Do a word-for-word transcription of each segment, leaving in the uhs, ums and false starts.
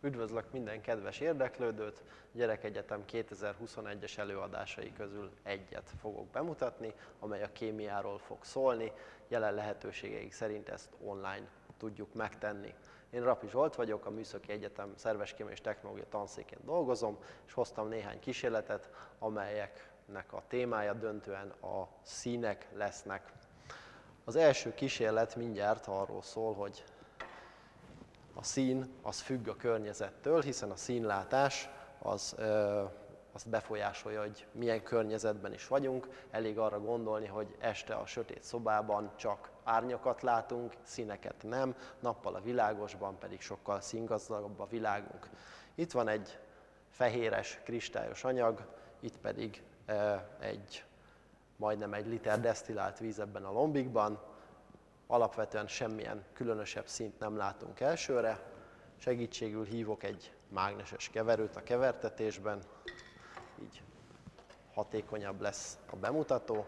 Üdvözlök minden kedves érdeklődőt! Gyerekegyetem kétezer-huszonegyes előadásai közül egyet fogok bemutatni, amely a kémiáról fog szólni. Jelen lehetőségeik szerint ezt online tudjuk megtenni. Én Rapi Zsolt vagyok, a Műszaki Egyetem Szerveskémia és Technológia tanszékén dolgozom, és hoztam néhány kísérletet, amelyeknek a témája döntően a színek lesznek. Az első kísérlet mindjárt arról szól, hogy a szín az függ a környezettől, hiszen a színlátás az, ö, azt befolyásolja, hogy milyen környezetben is vagyunk. Elég arra gondolni, hogy este a sötét szobában csak árnyakat látunk, színeket nem, nappal a világosban pedig sokkal színgazdagabb a világunk. Itt van egy fehéres, kristályos anyag, itt pedig ö, egy majdnem egy liter desztillált víz ebben a lombikban. Alapvetően semmilyen különösebb színt nem látunk elsőre. Segítségül hívok egy mágneses keverőt a kevertetésben, így hatékonyabb lesz a bemutató.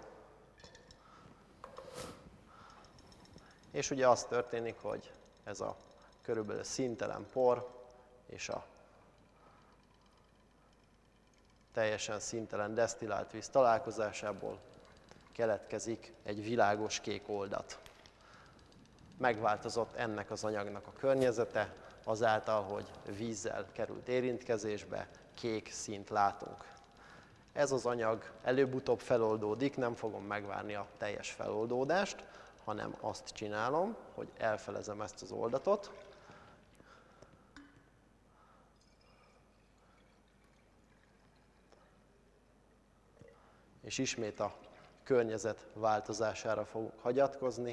És ugye az történik, hogy ez a körülbelül színtelen por és a teljesen színtelen desztillált víz találkozásából keletkezik egy világos kék oldat. Megváltozott ennek az anyagnak a környezete, azáltal, hogy vízzel került érintkezésbe, kék színt látunk. Ez az anyag előbb-utóbb feloldódik, nem fogom megvárni a teljes feloldódást, hanem azt csinálom, hogy elfelezem ezt az oldatot, és ismét a környezet változására fogok hagyatkozni.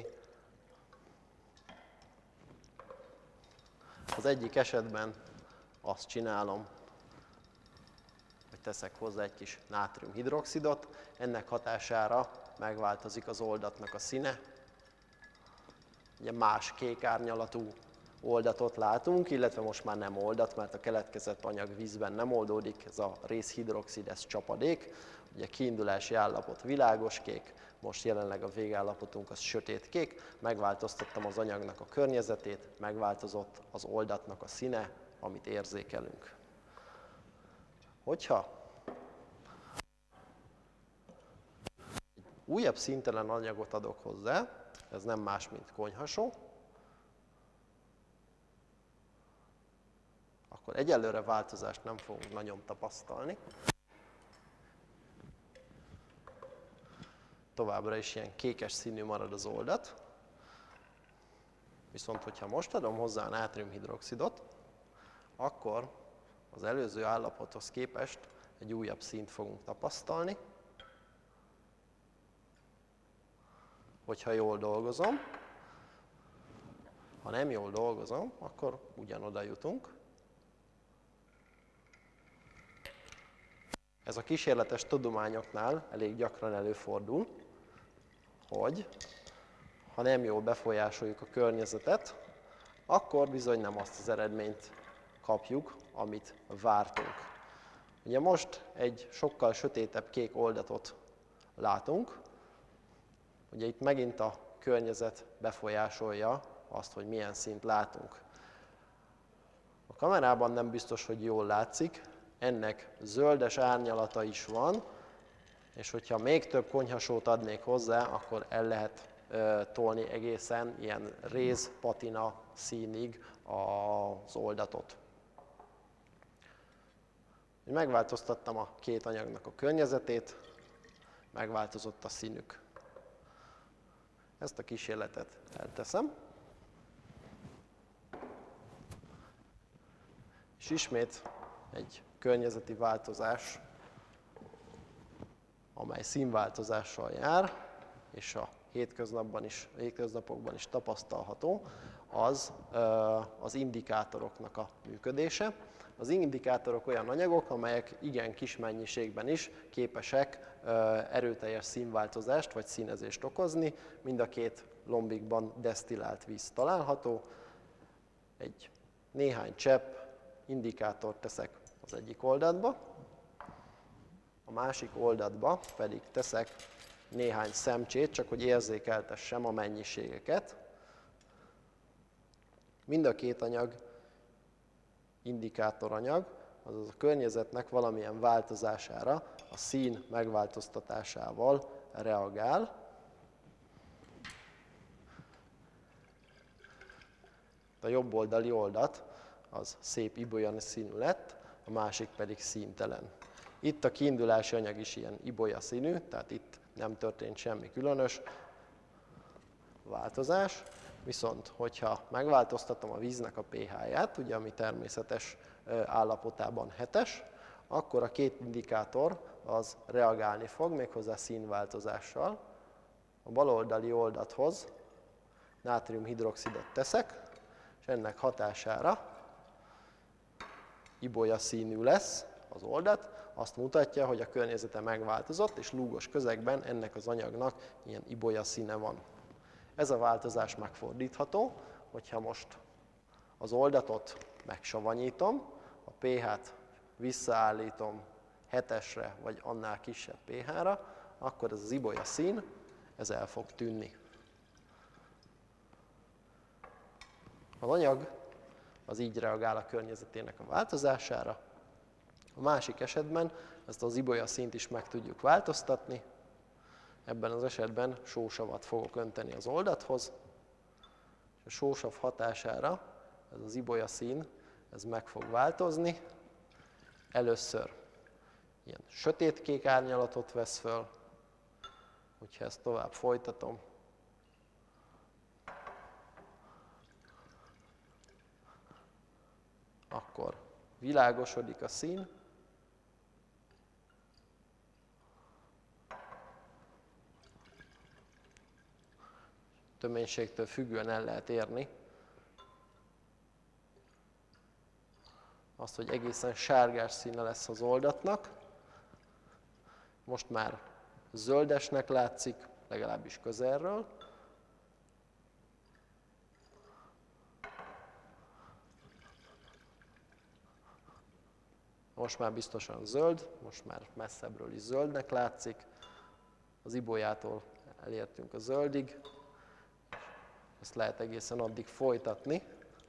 Az egyik esetben azt csinálom, hogy teszek hozzá egy kis nátriumhidroxidot, ennek hatására megváltozik az oldatnak a színe. Ugye más kék árnyalatú oldatot látunk, illetve most már nem oldat, mert a keletkezett anyag vízben nem oldódik, ez a részhidroxid, ez csapadék. Ugye kiindulási állapot világoskék, most jelenleg a végállapotunk az sötétkék, megváltoztattam az anyagnak a környezetét, megváltozott az oldatnak a színe, amit érzékelünk. Hogyha újabb színtelen anyagot adok hozzá, ez nem más, mint konyhasó, akkor egyelőre változást nem fogunk nagyon tapasztalni. Továbbra is ilyen kékes színű marad az oldat. Viszont, hogyha most adom hozzá a nátriumhidroxidot, akkor az előző állapothoz képest egy újabb színt fogunk tapasztalni. Hogyha jól dolgozom, ha nem jól dolgozom, akkor ugyanoda jutunk. Ez a kísérletes tudományoknál elég gyakran előfordul, hogy ha nem jól befolyásoljuk a környezetet, akkor bizony nem azt az eredményt kapjuk, amit vártunk. Ugye most egy sokkal sötétebb kék oldatot látunk, ugye itt megint a környezet befolyásolja azt, hogy milyen színt látunk. A kamerában nem biztos, hogy jól látszik, ennek zöldes árnyalata is van, és hogyha még több konyhasót adnék hozzá, akkor el lehet ö, tolni egészen ilyen réz-patina színig az oldatot. Megváltoztattam a két anyagnak a környezetét, megváltozott a színük. Ezt a kísérletet elteszem. És ismét egy környezeti változás, amely színváltozással jár, és a hétköznapban is, a hétköznapokban is tapasztalható, az az indikátoroknak a működése. Az indikátorok olyan anyagok, amelyek igen kis mennyiségben is képesek erőteljes színváltozást vagy színezést okozni. Mind a két lombikban desztillált víz található. Egy néhány csepp indikátort teszek az egyik oldatba, a másik oldatba pedig teszek néhány szemcsét, csak hogy érzékeltessem a mennyiségeket. Mind a két anyag indikátoranyag, azaz a környezetnek valamilyen változására a szín megváltoztatásával reagál. A jobb oldali oldat az szép ibolya színű lett, a másik pedig színtelen. Itt a kiindulási anyag is ilyen ibolya színű, tehát itt nem történt semmi különös változás, viszont hogyha megváltoztatom a víznek a pH-ját, ugye ami természetes állapotában hetes, akkor a két indikátor az reagálni fog, méghozzá színváltozással. A baloldali oldathoz nátriumhidroxidot teszek, és ennek hatására ibolya színű lesz az oldat, azt mutatja, hogy a környezete megváltozott, és lúgos közegben ennek az anyagnak ilyen ibolya színe van. Ez a változás megfordítható, hogyha most az oldatot megsavanyítom, a pH-t visszaállítom hetesre, vagy annál kisebb pH-ra, akkor ez az ibolya szín, ez el fog tűnni. Az anyag az így reagál a környezetének a változására. A másik esetben ezt az ibolya színt is meg tudjuk változtatni. Ebben az esetben sósavat fogok önteni az oldathoz, és a sósav hatására ez az ibolya szín ez meg fog változni. Először ilyen sötétkék árnyalatot vesz föl, hogyha ezt tovább folytatom, akkor világosodik a szín, töménységtől függően el lehet érni azt, hogy egészen sárgás színe lesz az oldatnak. Most már zöldesnek látszik, legalábbis közelről. Most már biztosan zöld, most már messzebbről is zöldnek látszik. Az ibolyától elértünk a zöldig. Ezt lehet egészen addig folytatni,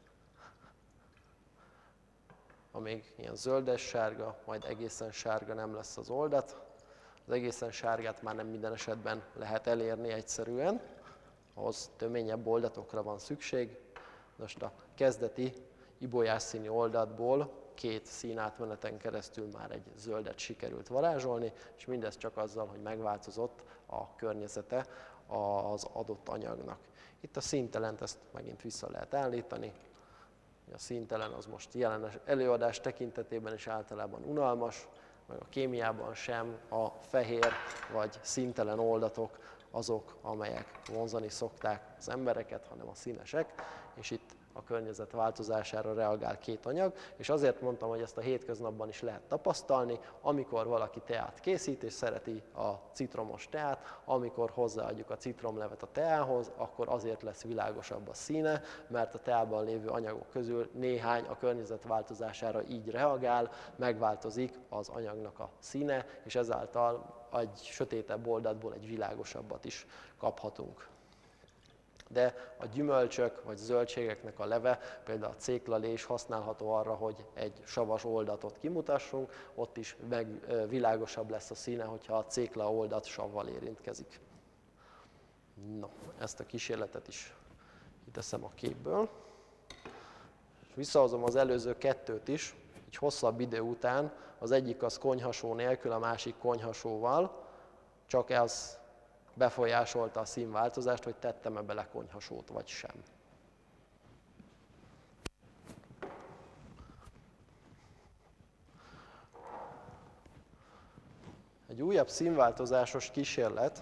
amíg ilyen zöldes-sárga, majd egészen sárga nem lesz az oldat. Az egészen sárgát már nem minden esetben lehet elérni egyszerűen, ahhoz töményebb oldatokra van szükség. Most a kezdeti ibolyás színű oldatból két színátmeneten keresztül már egy zöldet sikerült varázsolni, és mindez csak azzal, hogy megváltozott a környezete az adott anyagnak. Itt a színtelent ezt megint vissza lehet állítani. A színtelen az most jelen előadás tekintetében is általában unalmas, meg a kémiában sem a fehér vagy színtelen oldatok azok, amelyek vonzani szokták az embereket, hanem a színesek, és itt a környezet változására reagál két anyag, és azért mondtam, hogy ezt a hétköznapban is lehet tapasztalni, amikor valaki teát készít, és szereti a citromos teát, amikor hozzáadjuk a citromlevet a teához, akkor azért lesz világosabb a színe, mert a teában lévő anyagok közül néhány a környezet változására így reagál, megváltozik az anyagnak a színe, és ezáltal egy sötétebb oldatból egy világosabbat is kaphatunk. De a gyümölcsök vagy zöldségeknek a leve, például a céklalé is használható arra, hogy egy savas oldatot kimutassunk, ott is meg világosabb lesz a színe, hogyha a cékla oldat savval érintkezik. No, ezt a kísérletet is kiteszem a képből. Visszahozom az előző kettőt is, egy hosszabb idő után, az egyik az konyhasó nélkül, a másik konyhasóval, csak ez befolyásolta a színváltozást, hogy tettem-e bele konyhasót, vagy sem. Egy újabb színváltozásos kísérlet,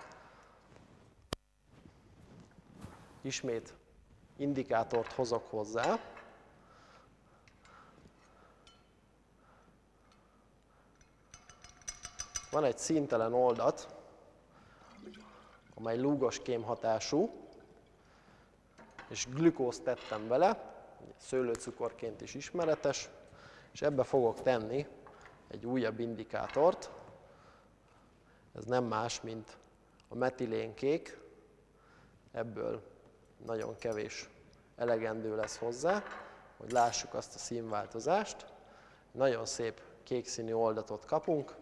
ismét indikátort hozok hozzá. Van egy színtelen oldat, amely lúgos kémhatású, és glükózt tettem bele, szőlőcukorként is ismeretes, és ebbe fogok tenni egy újabb indikátort. Ez nem más, mint a metilénkék, ebből nagyon kevés elegendő lesz hozzá, hogy lássuk azt a színváltozást. Nagyon szép kék színű oldatot kapunk.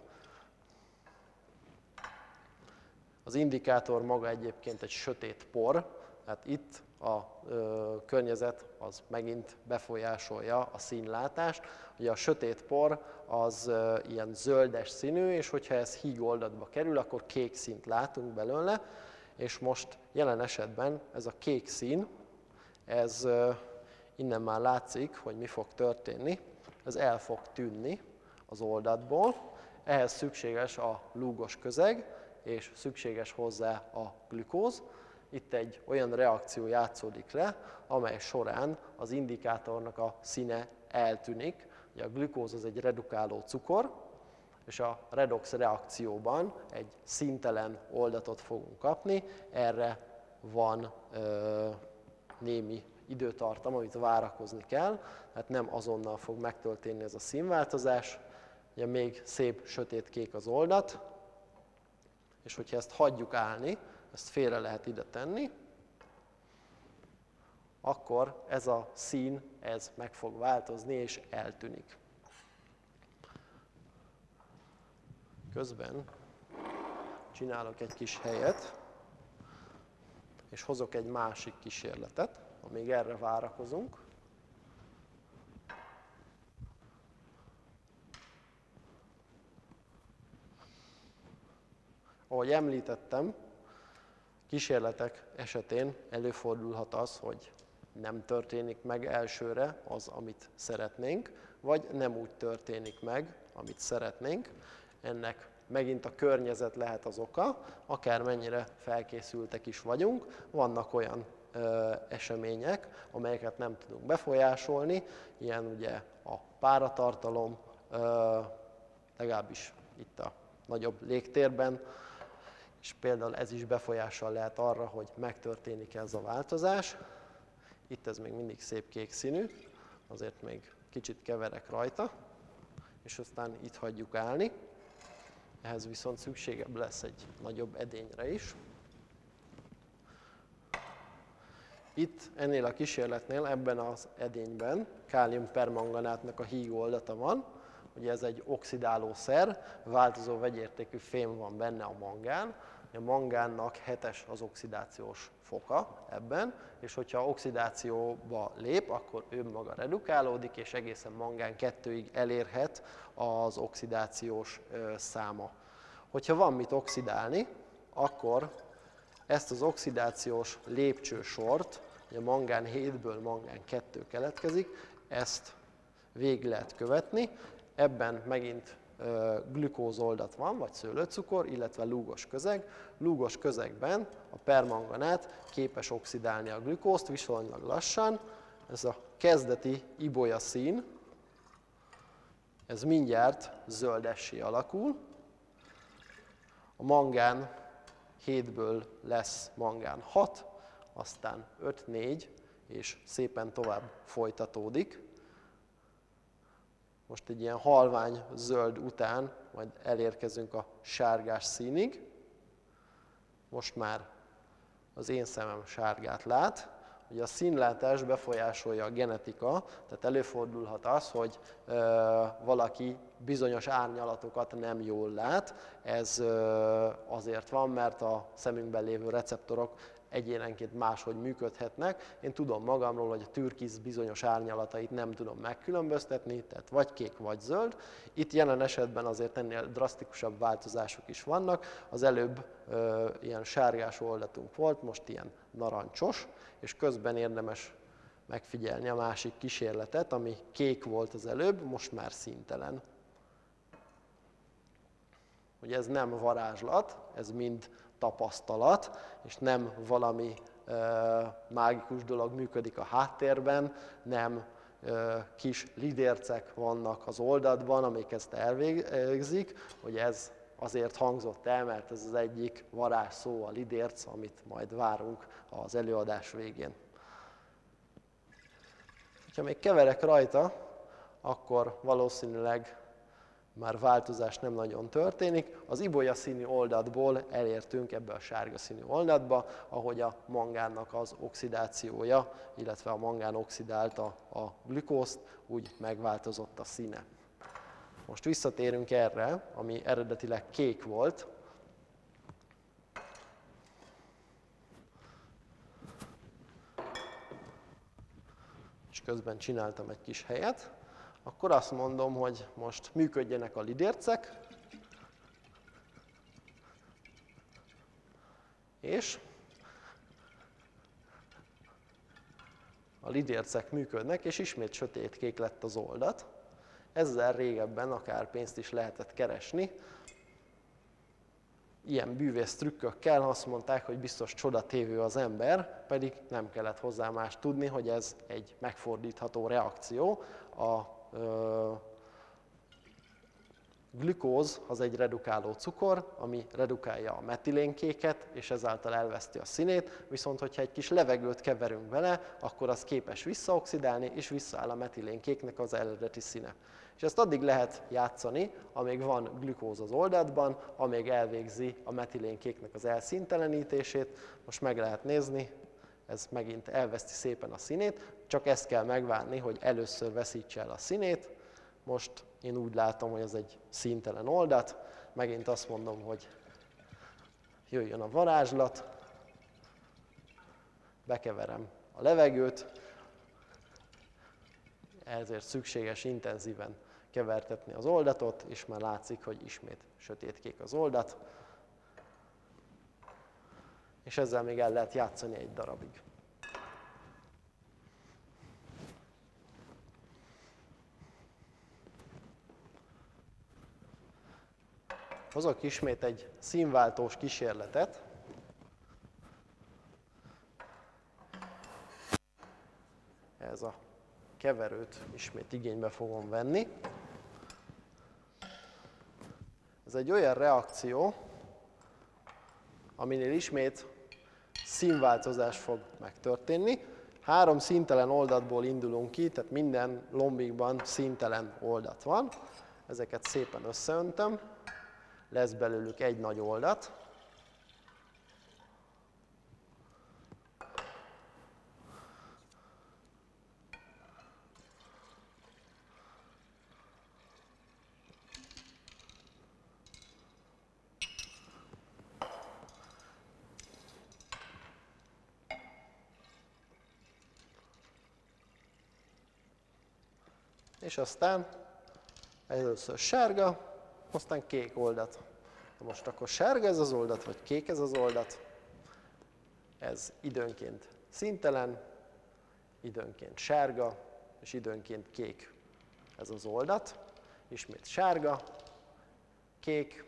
Az indikátor maga egyébként egy sötét por, hát itt a ö, környezet az megint befolyásolja a színlátást. Ugye a sötét por az ö, ilyen zöldes színű, és hogyha ez híg oldatba kerül, akkor kék színt látunk belőle, és most jelen esetben ez a kék szín, ez ö, innen már látszik, hogy mi fog történni, ez el fog tűnni az oldatból, ehhez szükséges a lúgos közeg, és szükséges hozzá a glükóz. Itt egy olyan reakció játszódik le, amely során az indikátornak a színe eltűnik. Ugye a glükóz az egy redukáló cukor, és a redox reakcióban egy színtelen oldatot fogunk kapni. Erre van ö, némi időtartam, amit várakozni kell, tehát nem azonnal fog megtörténni ez a színváltozás. Ugye még szép sötétkék az oldat, és hogyha ezt hagyjuk állni, ezt félre lehet ide tenni, akkor ez a szín, ez meg fog változni és eltűnik. Közben csinálok egy kis helyet, és hozok egy másik kísérletet, amíg erre várakozunk. Ahogy említettem, kísérletek esetén előfordulhat az, hogy nem történik meg elsőre az, amit szeretnénk, vagy nem úgy történik meg, amit szeretnénk. Ennek megint a környezet lehet az oka, akármennyire felkészültek is vagyunk. Vannak olyan ö, események, amelyeket nem tudunk befolyásolni, ilyen ugye a páratartalom, ö, legalábbis itt a nagyobb légtérben, és például ez is befolyással lehet arra, hogy megtörténik ez a változás. Itt ez még mindig szép kék színű, azért még kicsit keverek rajta, és aztán itt hagyjuk állni. Ehhez viszont szükségebb lesz egy nagyobb edényre is. Itt ennél a kísérletnél, ebben az edényben kálium-permanganátnak a híg oldata van. Ugye ez egy oxidáló szer, változó vegyértékű fém van benne a mangán. A mangánnak hetes az oxidációs foka ebben, és hogyha oxidációba lép, akkor ő maga redukálódik, és egészen mangán kettőig elérhet az oxidációs száma. Hogyha van mit oxidálni, akkor ezt az oxidációs lépcsősort, a mangán hétből mangán kettő keletkezik, ezt végig lehet követni. Ebben megint ö, glükózoldat van, vagy szőlőcukor, illetve lúgos közeg. Lúgos közegben a permanganát képes oxidálni a glükózt viszonylag lassan. Ez a kezdeti ibolya szín, ez mindjárt zöldessé alakul. A mangán hétből lesz mangán hat, aztán öt négy, és szépen tovább folytatódik. Most egy ilyen halvány zöld után majd elérkezünk a sárgás színig. Most már az én szemem sárgát lát. Ugye a színlátás befolyásolja a genetika, tehát előfordulhat az, hogy ö, valaki bizonyos árnyalatokat nem jól lát. Ez ö, azért van, mert a szemünkben lévő receptorok egyénenként máshogy működhetnek. Én tudom magamról, hogy a türkisz bizonyos árnyalatait nem tudom megkülönböztetni, tehát vagy kék, vagy zöld. Itt jelen esetben azért ennél drasztikusabb változások is vannak. Az előbb ö, ilyen sárgás oldatunk volt, most ilyen narancsos, és közben érdemes megfigyelni a másik kísérletet, ami kék volt az előbb, most már színtelen. Ugye ez nem varázslat, ez mind tapasztalat, és nem valami ö, mágikus dolog működik a háttérben, nem ö, kis lidércek vannak az oldatban, amik ezt elvégzik, hogy ez azért hangzott el, mert ez az egyik varázsszó, a lidérc, amit majd várunk az előadás végén. Ha még keverek rajta, akkor valószínűleg már változás nem nagyon történik. Az ibolya színű oldatból elértünk ebbe a sárga színű oldatba, ahogy a mangánnak az oxidációja, illetve a mangán oxidálta a glükózt, úgy megváltozott a színe. Most visszatérünk erre, ami eredetileg kék volt. És közben csináltam egy kis helyet. Akkor azt mondom, hogy most működjenek a lidércek, és a lidércek működnek, és ismét sötétkék lett az oldat. Ezzel régebben akár pénzt is lehetett keresni. Ilyen bűvész trükkökkel azt mondták, hogy biztos csodatévő az ember, pedig nem kellett hozzá más tudni, hogy ez egy megfordítható reakció. A ö, glükóz az egy redukáló cukor, ami redukálja a metilénkéket, és ezáltal elveszti a színét, viszont hogyha egy kis levegőt keverünk vele, akkor az képes visszaoxidálni, és visszaáll a metilénkéknek az eredeti színe. És ezt addig lehet játszani, amíg van glükóz az oldatban, amíg elvégzi a metilénkéknek az elszíntelenítését. Most meg lehet nézni, ez megint elveszti szépen a színét, csak ezt kell megvárni, hogy először veszítse el a színét. Most én úgy látom, hogy ez egy színtelen oldat. Megint azt mondom, hogy jöjjön a varázslat, bekeverem a levegőt, ezért szükséges intenzíven kevertetni az oldatot, és már látszik, hogy ismét sötétkék az oldat, és ezzel még el lehet játszani egy darabig. Hozok ismét egy színváltós kísérletet. Ez a keverőt ismét igénybe fogom venni. Ez egy olyan reakció, aminél ismét színváltozás fog megtörténni. Három színtelen oldatból indulunk ki, tehát minden lombikban színtelen oldat van. Ezeket szépen összeöntöm, lesz belőlük egy nagy oldat. És aztán először sárga, aztán kék oldat. Most akkor sárga ez az oldat, vagy kék ez az oldat. Ez időnként színtelen, időnként sárga, és időnként kék ez az oldat. Ismét sárga, kék,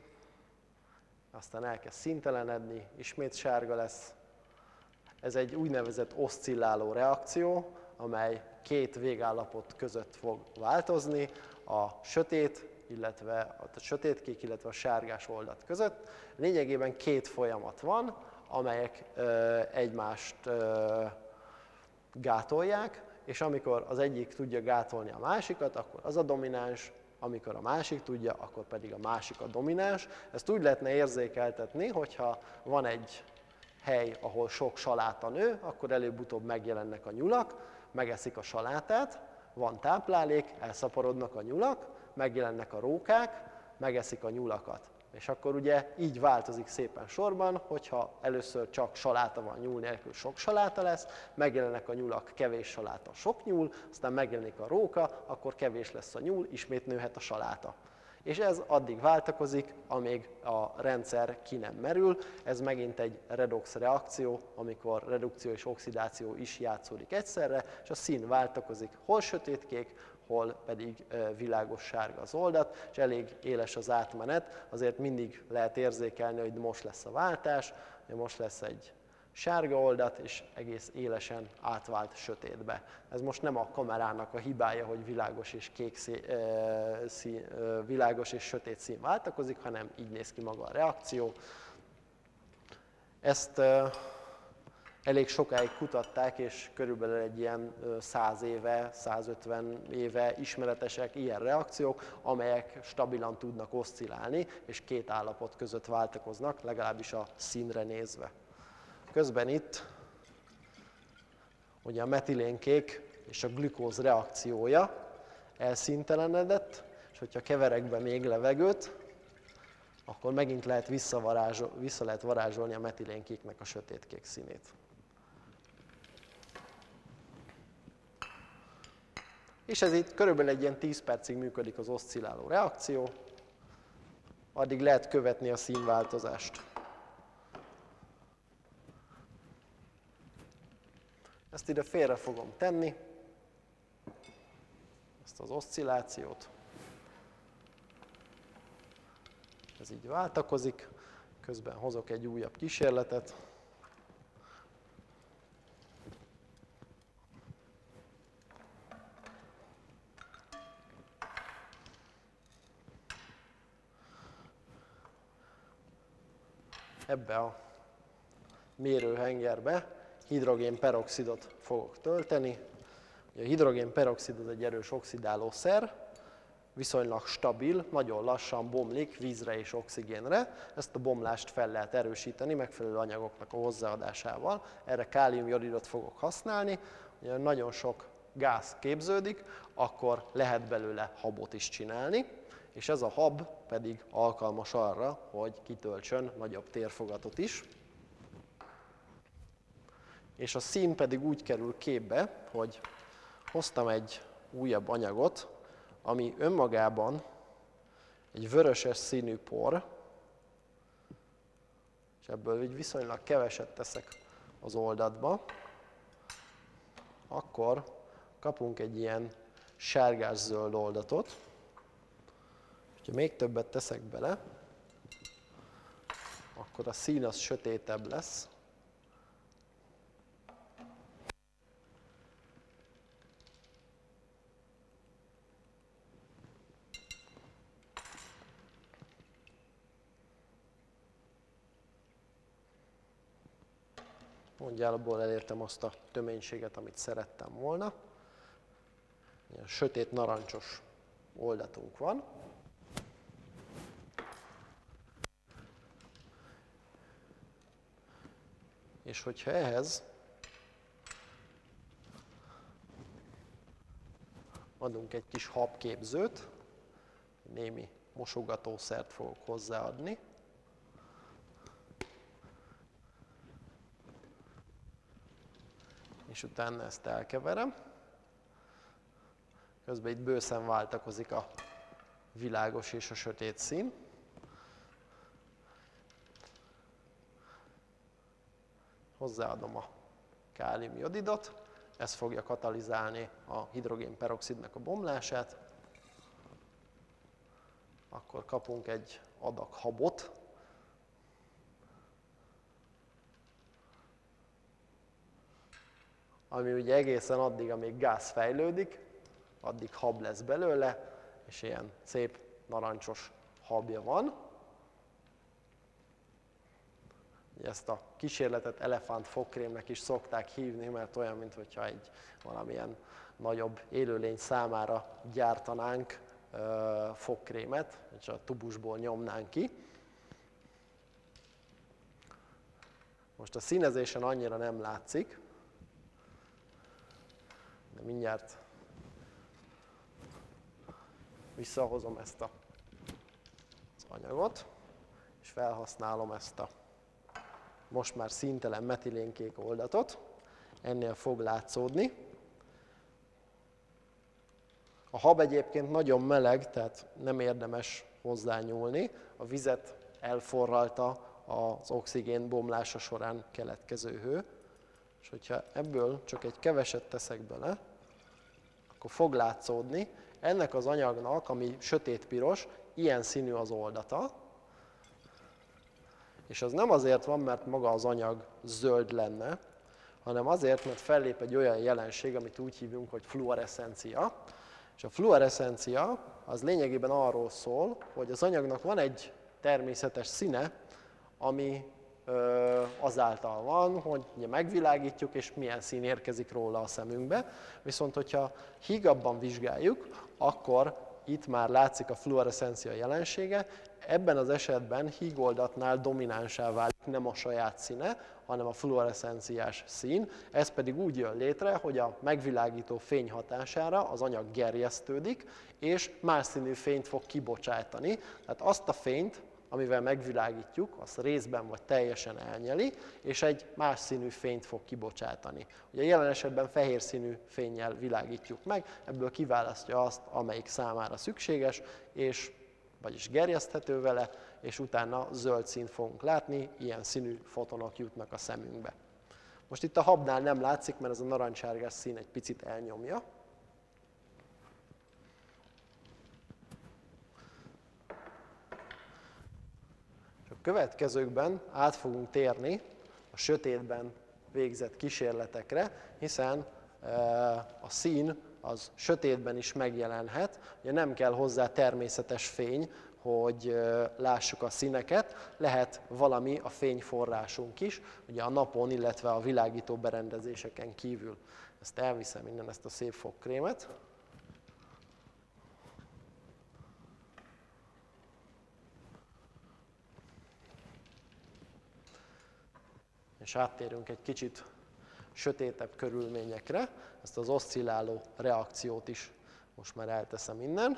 aztán elkezd színtelenedni, ismét sárga lesz. Ez egy úgynevezett oszcilláló reakció, amely két végállapot között fog változni, a sötét, illetve a sötétkék, illetve a sárgás oldat között. Lényegében két folyamat van, amelyek ö, egymást ö, gátolják, és amikor az egyik tudja gátolni a másikat, akkor az a domináns, amikor a másik tudja, akkor pedig a másik a domináns. Ezt úgy lehetne érzékeltetni, hogyha van egy hely, ahol sok saláta nő, akkor előbb-utóbb megjelennek a nyulak, megeszik a salátát, van táplálék, elszaporodnak a nyulak, megjelennek a rókák, megeszik a nyulakat. És akkor ugye így változik szépen sorban, hogyha először csak saláta van, nyúl nélkül sok saláta lesz, megjelennek a nyulak, kevés saláta, sok nyúl, aztán megjelenik a róka, akkor kevés lesz a nyúl, ismét nőhet a saláta. És ez addig váltakozik, amíg a rendszer ki nem merül. Ez megint egy redox reakció, amikor redukció és oxidáció is játszódik egyszerre, és a szín váltakozik, hol sötétkék, hol pedig világos sárga az oldat, és elég éles az átmenet, azért mindig lehet érzékelni, hogy most lesz a váltás, most lesz egy sárga oldat, és egész élesen átvált sötétbe. Ez most nem a kamerának a hibája, hogy világos és, kék szín, szín, világos és sötét szín váltakozik, hanem így néz ki maga a reakció. Ezt elég sokáig kutatták, és körülbelül egy ilyen száz éve, százötven éve ismeretesek ilyen reakciók, amelyek stabilan tudnak oszcillálni, és két állapot között váltakoznak, legalábbis a színre nézve. Közben itt ugye a metilénkék és a glükóz reakciója elszíntelenedett, és hogyha keverek be még levegőt, akkor megint lehet vissza lehet varázsolni a metilénkéknek a sötétkék színét. És ez itt körülbelül egy ilyen tíz percig működik az oszcilláló reakció, addig lehet követni a színváltozást. Ezt ide félre fogom tenni, ezt az oszcillációt. Ez így váltakozik, közben hozok egy újabb kísérletet. Ebbe a mérőhengerbe hidrogénperoxidot fogok tölteni. A hidrogénperoxid az egy erős oxidálószer, viszonylag stabil, nagyon lassan bomlik vízre és oxigénre. Ezt a bomlást fel lehet erősíteni megfelelő anyagoknak a hozzáadásával. Erre káliumjodidot fogok használni. Ugye nagyon sok gáz képződik, akkor lehet belőle habot is csinálni, és ez a hab pedig alkalmas arra, hogy kitöltsön nagyobb térfogatot is. És a szín pedig úgy kerül képbe, hogy hoztam egy újabb anyagot, ami önmagában egy vöröses színű por, és ebből így viszonylag keveset teszek az oldatba, akkor kapunk egy ilyen sárgás-zöld oldatot. Ha még többet teszek bele, akkor a szín az sötétebb lesz. Nagyjából elértem azt a töménységet, amit szerettem volna. Ilyen sötét narancsos oldatunk van. És hogyha ehhez adunk egy kis habképzőt, némi mosogatószert fogok hozzáadni, és utána ezt elkeverem. Közben itt bőszen váltakozik a világos és a sötét szín. Hozzáadom a káliumjodidot, ez fogja katalizálni a hidrogénperoxidnak a bomlását. Akkor kapunk egy adag habot. Ami ugye egészen addig, amíg gáz fejlődik, addig hab lesz belőle, és ilyen szép narancsos habja van. Ezt a kísérletet elefánt fogkrémnek is szokták hívni, mert olyan, mintha egy valamilyen nagyobb élőlény számára gyártanánk uh, fogkrémet, és a tubusból nyomnánk ki. Most a színezésen annyira nem látszik, de mindjárt visszahozom ezt a, az anyagot, és felhasználom ezt a most már színtelen metilénkék oldatot. Ennél fog látszódni. A hab egyébként nagyon meleg, tehát nem érdemes hozzányúlni. A vizet elforralta az oxigén bomlása során keletkező hő. És hogyha ebből csak egy keveset teszek bele, akkor fog látszódni. Ennek az anyagnak, ami sötétpiros, ilyen színű az oldata. És az nem azért van, mert maga az anyag zöld lenne, hanem azért, mert fellép egy olyan jelenség, amit úgy hívunk, hogy fluoreszcencia. És a fluoreszcencia az lényegében arról szól, hogy az anyagnak van egy természetes színe, ami azáltal van, hogy ugye megvilágítjuk, és milyen szín érkezik róla a szemünkbe. Viszont, hogyha hígabban vizsgáljuk, akkor itt már látszik a fluoreszcencia jelensége. Ebben az esetben hígoldatnál dominánsá válik nem a saját színe, hanem a fluoreszcenciás szín. Ez pedig úgy jön létre, hogy a megvilágító fény hatására az anyag gerjesztődik, és más színű fényt fog kibocsátani. Tehát azt a fényt, amivel megvilágítjuk, azt részben vagy teljesen elnyeli, és egy más színű fényt fog kibocsátani. Ugye jelen esetben fehér színű fénnyel világítjuk meg, ebből kiválasztja azt, amelyik számára szükséges, és vagyis gerjeszthető vele, és utána zöld színt fogunk látni, ilyen színű fotonok jutnak a szemünkbe. Most itt a habnál nem látszik, mert ez a narancssárgás szín egy picit elnyomja. A következőkben át fogunk térni a sötétben végzett kísérletekre, hiszen a szín az sötétben is megjelenhet, ugye nem kell hozzá természetes fény, hogy lássuk a színeket, lehet valami a fényforrásunk is, ugye a napon, illetve a világító berendezéseken kívül. Ezt elviszem innen, ezt a szép fogkrémet. És áttérünk egy kicsit sötétebb körülményekre. Ezt az oszcilláló reakciót is most már elteszem innen.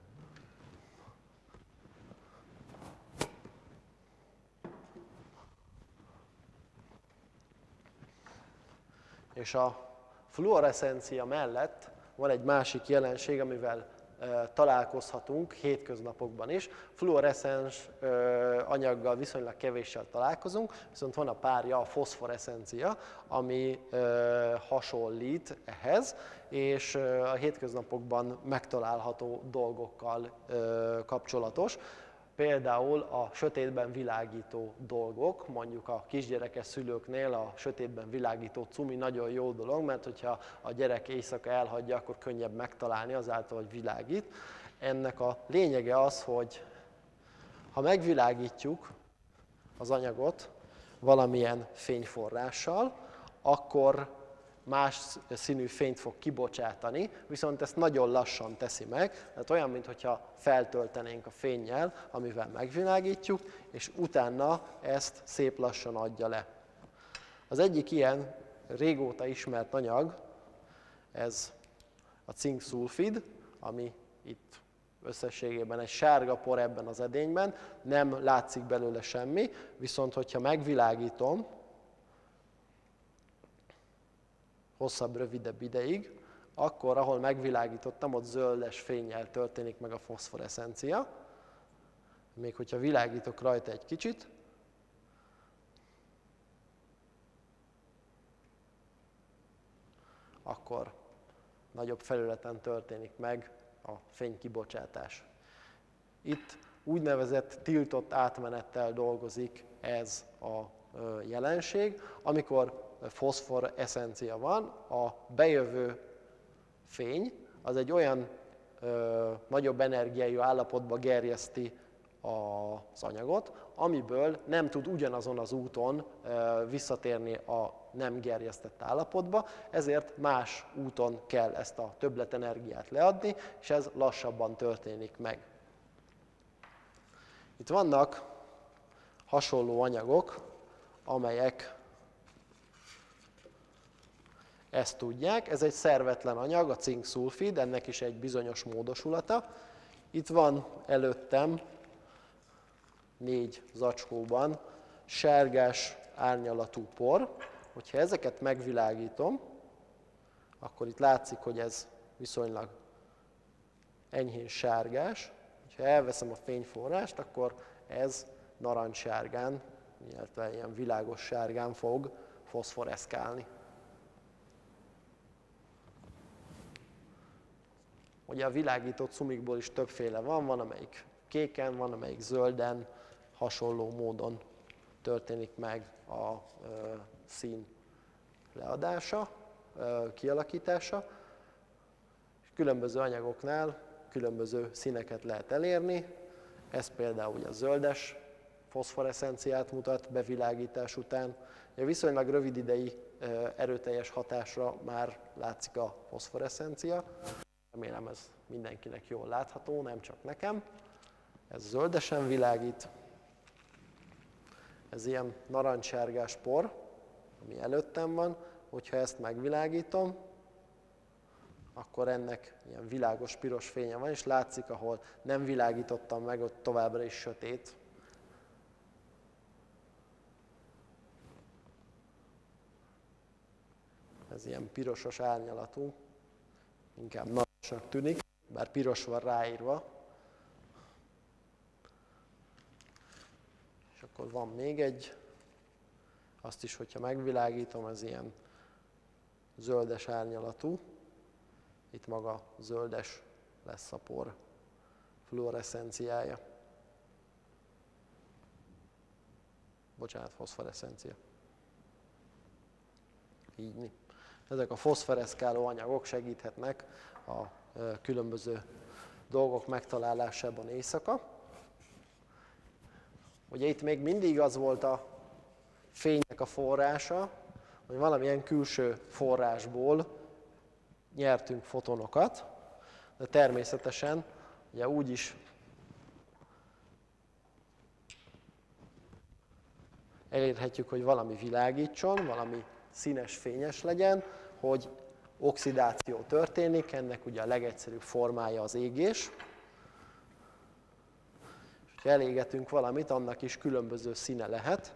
És a fluoreszcencia mellett van egy másik jelenség, amivel e, találkozhatunk hétköznapokban is. Fluoreszcens e, anyaggal viszonylag kevéssel találkozunk, viszont van a párja, a foszforeszcencia, ami e, hasonlít ehhez, és e, a hétköznapokban megtalálható dolgokkal e, kapcsolatos. Például a sötétben világító dolgok, mondjuk a kisgyerekes szülőknél a sötétben világító cumi nagyon jó dolog, mert hogyha a gyerek éjszaka elhagyja, akkor könnyebb megtalálni azáltal, hogy világít. Ennek a lényege az, hogy ha megvilágítjuk az anyagot valamilyen fényforrással, akkor más színű fényt fog kibocsátani, viszont ezt nagyon lassan teszi meg, tehát olyan, mintha feltöltenénk a fénnyel, amivel megvilágítjuk, és utána ezt szép lassan adja le. Az egyik ilyen régóta ismert anyag, ez a cinkszulfid, ami itt összességében egy sárga por ebben az edényben, nem látszik belőle semmi, viszont hogyha megvilágítom, hosszabb, rövidebb ideig, akkor, ahol megvilágítottam, ott zöldes fénnyel történik meg a foszforeszcencia. Még hogyha világítok rajta egy kicsit, akkor nagyobb felületen történik meg a fénykibocsátás. Itt úgynevezett tiltott átmenettel dolgozik ez a jelenség, amikor foszforeszcencia van, a bejövő fény az egy olyan ö, nagyobb energiájú állapotba gerjeszti az anyagot, amiből nem tud ugyanazon az úton ö, visszatérni a nem gerjesztett állapotba, ezért más úton kell ezt a többletenergiát leadni, és ez lassabban történik meg. Itt vannak hasonló anyagok, amelyek ezt tudják. Ez egy szervetlen anyag, a cinkszulfid, ennek is egy bizonyos módosulata. Itt van előttem négy zacskóban sárgás árnyalatú por. Hogyha ezeket megvilágítom, akkor itt látszik, hogy ez viszonylag enyhén sárgás. Ha elveszem a fényforrást, akkor ez narancssárgán, illetve ilyen világos sárgán fog foszforeszkálni. Ugye a világított cumikból is többféle van, van amelyik kéken, van amelyik zölden, hasonló módon történik meg a ö, szín leadása, ö, kialakítása. Különböző anyagoknál különböző színeket lehet elérni, ez például a zöldes foszforeszenciát mutat bevilágítás után. Ugye viszonylag rövid idei erőteljes hatásra már látszik a foszforeszencia. Remélem ez mindenkinek jól látható, nem csak nekem. Ez zöldesen világít. Ez ilyen narancssárgás por, ami előttem van. Hogyha ezt megvilágítom, akkor ennek ilyen világos piros fénye van, és látszik, ahol nem világítottam meg, ott továbbra is sötét. Ez ilyen pirosos árnyalatú, inkább narancsnak tűnik, bár piros van ráírva. És akkor van még egy, azt is, hogyha megvilágítom, ez ilyen zöldes árnyalatú. Itt maga zöldes lesz a por fluoreszenciája. Bocsánat, foszforeszencia. Így. Ezek a foszforeszkáló anyagok segíthetnek a különböző dolgok megtalálásában éjszaka. Ugye itt még mindig az volt a fénynek a forrása, hogy valamilyen külső forrásból nyertünk fotonokat, de természetesen ugye úgy is elérhetjük, hogy valami világítson, valami színes, fényes legyen, hogy oxidáció történik, ennek ugye a legegyszerűbb formája az égés. És ha elégetünk valamit, annak is különböző színe lehet.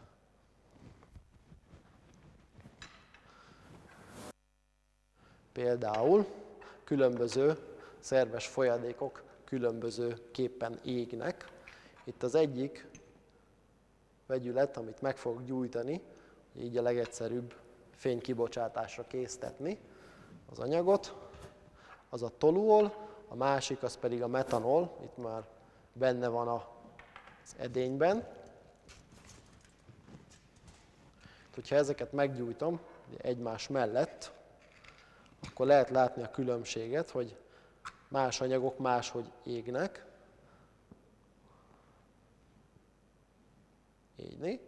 Például különböző szerves folyadékok különbözőképpen égnek. Itt az egyik vegyület, amit meg fogok gyújtani, így a legegyszerűbb fénykibocsátásra késztetni az anyagot, az a toluol, a másik az pedig a metanol, itt már benne van az edényben. Hogyha ezeket meggyújtom egymás mellett, akkor lehet látni a különbséget, hogy más anyagok máshogy égnek. Így.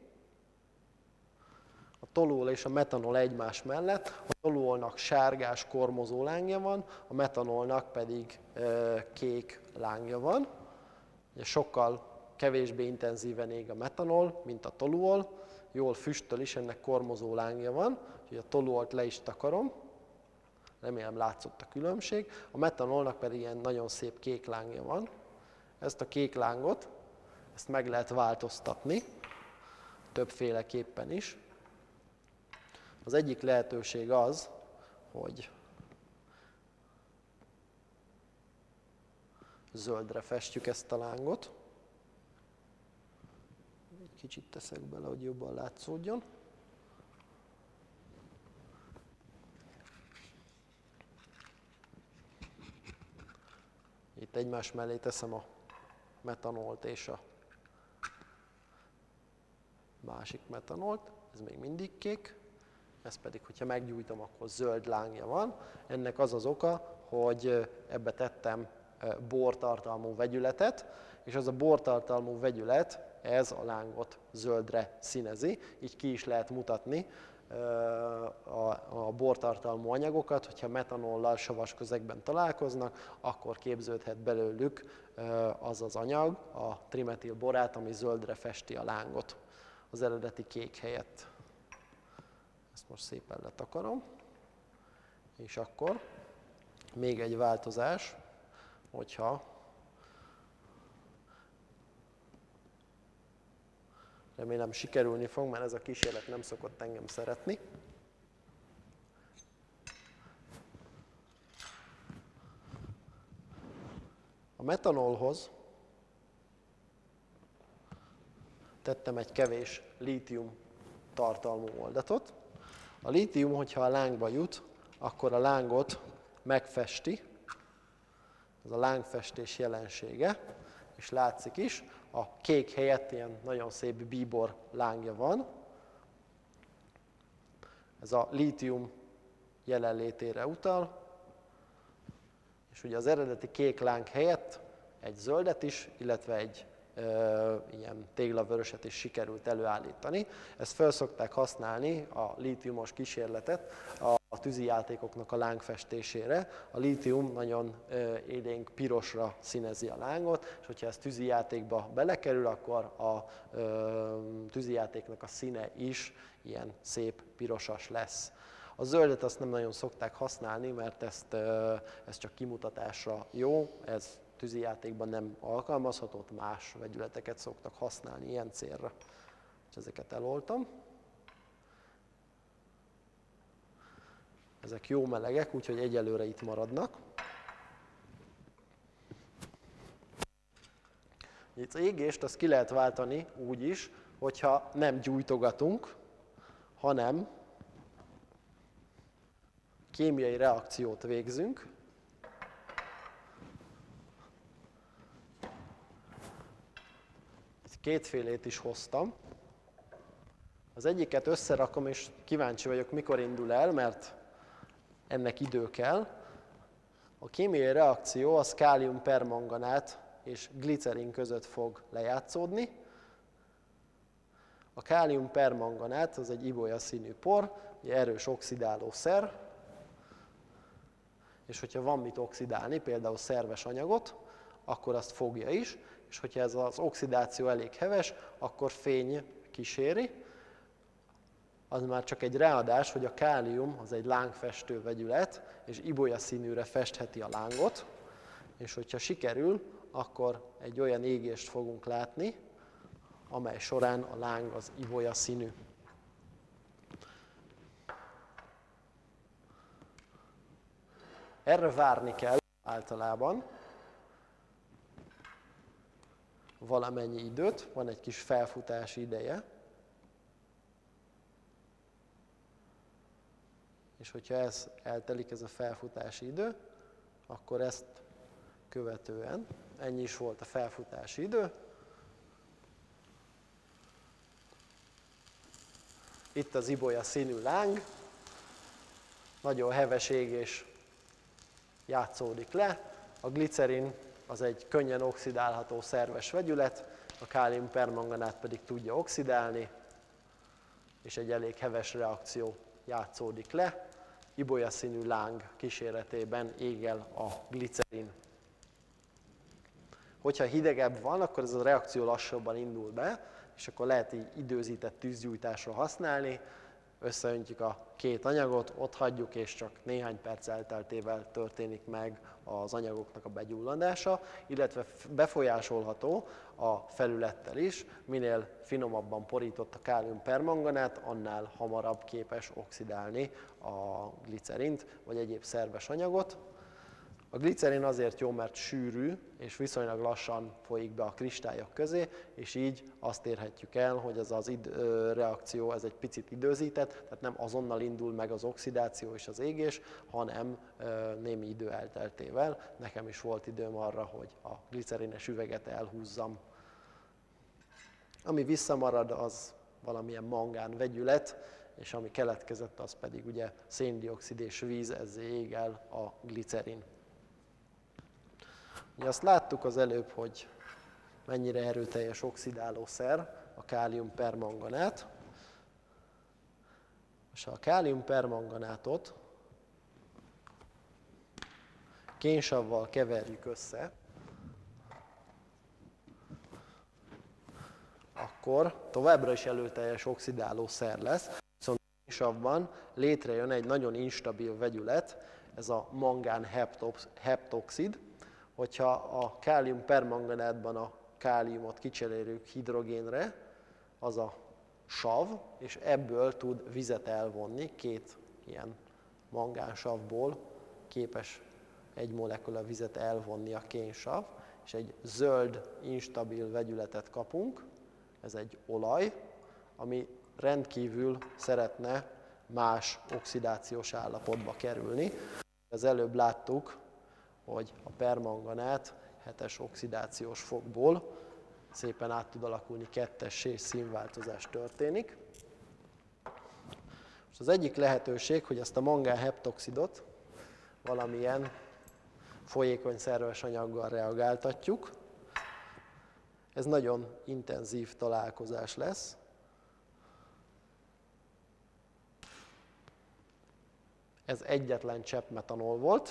A toluol és a metanol egymás mellett, a toluolnak sárgás kormozó lángja van, a metanolnak pedig e, kék lángja van. Ugye sokkal kevésbé intenzíven ég a metanol, mint a toluol, jól füstöl is, ennek kormozó lángja van, úgyhogy a toluolt le is takarom. Remélem látszott a különbség. A metanolnak pedig ilyen nagyon szép kék lángja van. Ezt a kék lángot, ezt meg lehet változtatni, többféleképpen is. Az egyik lehetőség az, hogy zöldre festjük ezt a lángot. Egy kicsit teszek bele, hogy jobban látszódjon. Itt egymás mellé teszem a metanolt és a másik metanolt, ez még mindig kék, ez pedig, hogyha meggyújtom, akkor zöld lángja van. Ennek az az oka, hogy ebbe tettem bortartalmú vegyületet, és az a bortartalmú vegyület, ez a lángot zöldre színezi, így ki is lehet mutatni a, a bortartalmú anyagokat, hogyha metanollal savas közegben találkoznak, akkor képződhet belőlük az az anyag, a trimetilborát, ami zöldre festi a lángot az eredeti kék helyett. Ezt most szépen letakarom. És akkor még egy változás, hogyha remélem sikerülni fog, mert ez a kísérlet nem szokott engem szeretni. A metanolhoz tettem egy kevés lítium tartalmú oldatot. A lítium, hogyha a lángba jut, akkor a lángot megfesti, ez a lángfestés jelensége, és látszik is, a kék helyett ilyen nagyon szép bíbor lángja van. Ez a lítium jelenlétére utal, és ugye az eredeti kék láng helyett egy zöldet is, illetve egy ilyen téglavöröset is sikerült előállítani. Ezt fel szokták használni, a lítiumos kísérletet, a tűzijátékoknak a lángfestésére. A lítium nagyon élénk pirosra színezi a lángot, és hogyha ez tűzijátékba belekerül, akkor a tűzijátéknak a színe is ilyen szép pirosas lesz. A zöldet azt nem nagyon szokták használni, mert ezt, ez csak kimutatásra jó, ez tűzijátékban nem alkalmazható, más vegyületeket szoktak használni ilyen célra. És ezeket eloltam. Ezek jó melegek, úgyhogy egyelőre itt maradnak. Itt az égést azt ki lehet váltani úgy is, hogyha nem gyújtogatunk, hanem kémiai reakciót végzünk. Itt kétfélét is hoztam. Az egyiket összerakom, és kíváncsi vagyok, mikor indul el, mert ennek idő kell. A kémiai reakció az kálium-permanganát és glicerin között fog lejátszódni. A kálium-permanganát az egy ibolya színű por, egy erős oxidálószer, és hogyha van mit oxidálni, például szerves anyagot, akkor azt fogja is, és hogyha ez az oxidáció elég heves, akkor fény kíséri. Az már csak egy ráadás, hogy a kálium az egy lángfestő vegyület, és ibolya színűre festheti a lángot, és hogyha sikerül, akkor egy olyan égést fogunk látni, amely során a láng az ibolya színű. Erre várni kell általában valamennyi időt, van egy kis felfutási ideje, és hogyha ez eltelik, ez a felfutási idő, akkor ezt követően, ennyi is volt a felfutási idő, itt az ibolya színű láng, nagyon heves égés játszódik le, a glicerin az egy könnyen oxidálható szerves vegyület, a kálium-permanganát pedig tudja oxidálni, és egy elég heves reakció játszódik le, ibolya színű láng kíséretében ég el a glicerin. Hogyha hidegebb van, akkor ez a reakció lassabban indul be, és akkor lehet így időzített tűzgyújtásra használni, összeöntjük a két anyagot, ott hagyjuk, és csak néhány perc elteltével történik meg az anyagoknak a begyulladása, illetve befolyásolható a felülettel is, minél finomabban porított a kálium-permanganát, annál hamarabb képes oxidálni a glicerint, vagy egyéb szerves anyagot. A glicerin azért jó, mert sűrű, és viszonylag lassan folyik be a kristályok közé, és így azt érhetjük el, hogy ez az id- reakció ez egy picit időzített, tehát nem azonnal indul meg az oxidáció és az égés, hanem némi idő elteltével. Nekem is volt időm arra, hogy a glicerines üveget elhúzzam. Ami visszamarad, az valamilyen mangán vegyület, és ami keletkezett, az pedig ugye széndioxid és víz, ezzé ég el a glicerin. Azt láttuk az előbb, hogy mennyire erőteljes oxidálószer a kálium-permanganát. És ha a kálium-permanganátot kénsavval keverjük össze, akkor továbbra is erőteljes oxidálószer lesz, viszont kénsavban létrejön egy nagyon instabil vegyület, ez a mangán heptoxid. Hogyha a kálium-permanganátban a káliumot kicseréljük hidrogénre, az a sav, és ebből tud vizet elvonni, két ilyen mangánsavból képes egy molekula vizet elvonni a kénsav, és egy zöld, instabil vegyületet kapunk, ez egy olaj, ami rendkívül szeretne más oxidációs állapotba kerülni. Az előbb láttuk, hogy a permanganát hetes oxidációs fokból szépen át tud alakulni kettessé, és színváltozás történik. Most az egyik lehetőség, hogy ezt a mangán heptoxidot valamilyen folyékony szerves anyaggal reagáltatjuk. Ez nagyon intenzív találkozás lesz. Ez egyetlen csepp metanol volt.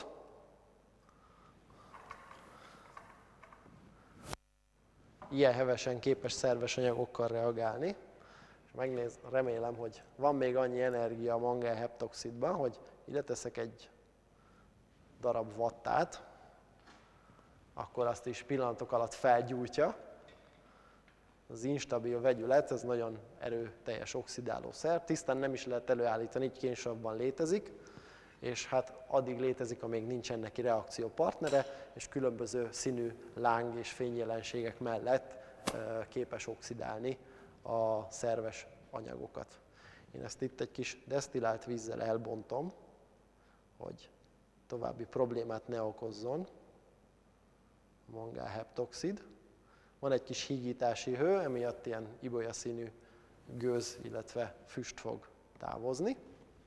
Ilyen hevesen képes szerves anyagokkal reagálni. És megnéz, remélem, hogy van még annyi energia a mangán-heptoxidban, hogy ide teszek egy darab vattát, akkor azt is pillanatok alatt felgyújtja. Az instabil vegyület, ez nagyon erőteljes oxidálószer, tisztán nem is lehet előállítani, így kénsavban létezik, és hát addig létezik, amíg nincsen neki reakciópartnere, és különböző színű láng és fényjelenségek mellett képes oxidálni a szerves anyagokat. Én ezt itt egy kis desztillált vízzel elbontom, hogy további problémát ne okozzon. Mangán-heptoxid. Van egy kis hígítási hő, emiatt ilyen ibolya színű gőz, illetve füst fog távozni.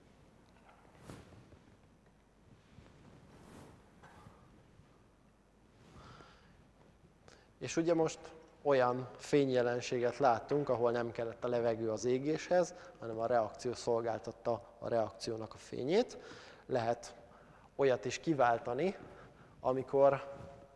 És ugye most olyan fényjelenséget láttunk, ahol nem kellett a levegő az égéshez, hanem a reakció szolgáltatta a reakciónak a fényét. Lehet olyat is kiváltani, amikor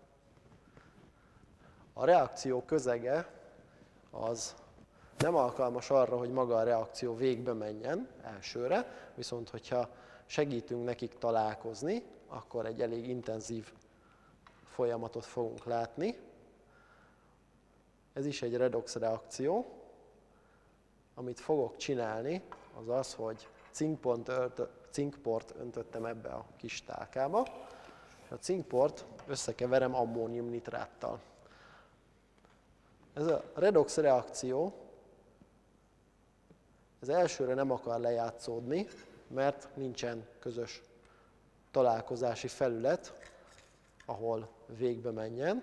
a reakció közege az nem alkalmas arra, hogy maga a reakció végbe menjen elsőre, viszont hogyha segítünk nekik találkozni, akkor egy elég intenzív folyamatot fogunk látni. Ez is egy redox reakció. Amit fogok csinálni, az az, hogy cinkport öntöttem ebbe a kis tálkába, és a cinkport összekeverem ammóniumnitráttal. Ez a redox reakció, ez elsőre nem akar lejátszódni, mert nincsen közös találkozási felület, ahol végbe menjen.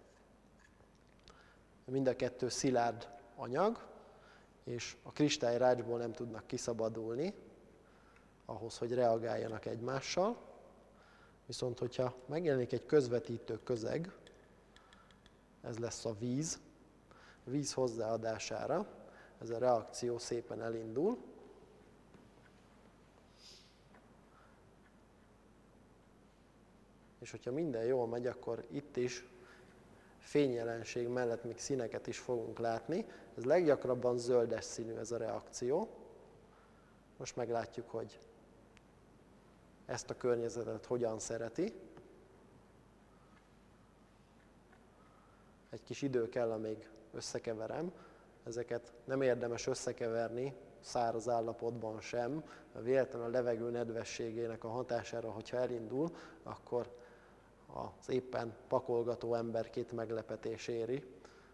Mind a kettő szilárd anyag, és a kristályrácsból nem tudnak kiszabadulni ahhoz, hogy reagáljanak egymással. Viszont, hogyha megjelenik egy közvetítő közeg, ez lesz a víz, a víz hozzáadására, ez a reakció szépen elindul. És hogyha minden jól megy, akkor itt is fényjelenség mellett még színeket is fogunk látni. Ez leggyakrabban zöldes színű ez a reakció. Most meglátjuk, hogy ezt a környezetet hogyan szereti. Egy kis idő kell, amíg összekeverem. Ezeket nem érdemes összekeverni száraz állapotban sem. Véletlenül a levegő nedvességének a hatására, hogyha elindul, akkor az éppen pakolgató emberkét meglepetés éri.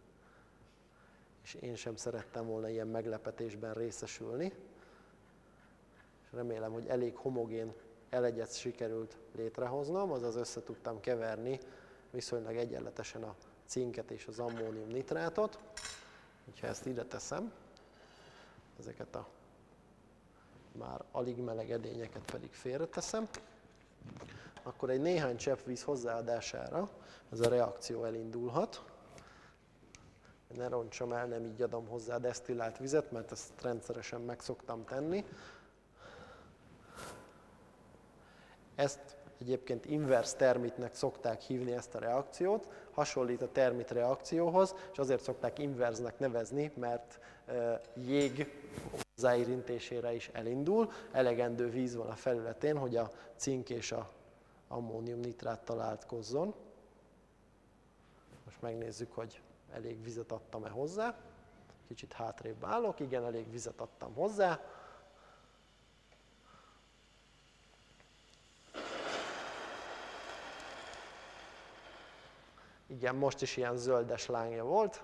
És én sem szerettem volna ilyen meglepetésben részesülni. És remélem, hogy elég homogén elegyet sikerült létrehoznom, azaz össze tudtam keverni viszonylag egyenletesen a cinket és az ammóniumnitrátot. Ha ezt ide teszem, ezeket a már alig meleg edényeket pedig félreteszem, akkor egy néhány csepp víz hozzáadására ez a reakció elindulhat. Ne rontsam el, nem így adom hozzá a desztillált vizet, mert ezt rendszeresen meg szoktam tenni. Ezt egyébként inverse termitnek szokták hívni ezt a reakciót, hasonlít a termit reakcióhoz, és azért szokták inverznek nevezni, mert jég hozzáérintésére is elindul, elegendő víz van a felületén, hogy a cink és a ammóniumnitrát találkozzon. Most megnézzük, hogy elég vizet adtam-e hozzá. Kicsit hátrébb állok, igen, elég vizet adtam hozzá. Igen, most is ilyen zöldes lángja volt.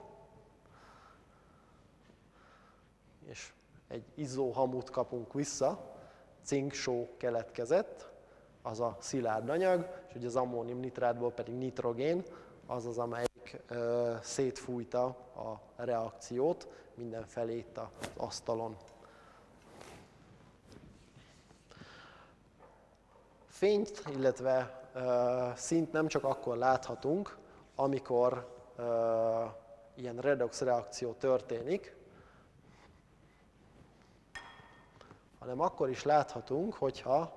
És egy izzóhamut kapunk vissza, cinksó keletkezett, az a szilárd anyag, és ugye az ammóniumnitrátból pedig nitrogén, az az, amelyik ö, szétfújta a reakciót mindenfelé itt az asztalon. Fényt, illetve ö, színt nem csak akkor láthatunk, amikor ö, ilyen redox reakció történik, hanem akkor is láthatunk, hogyha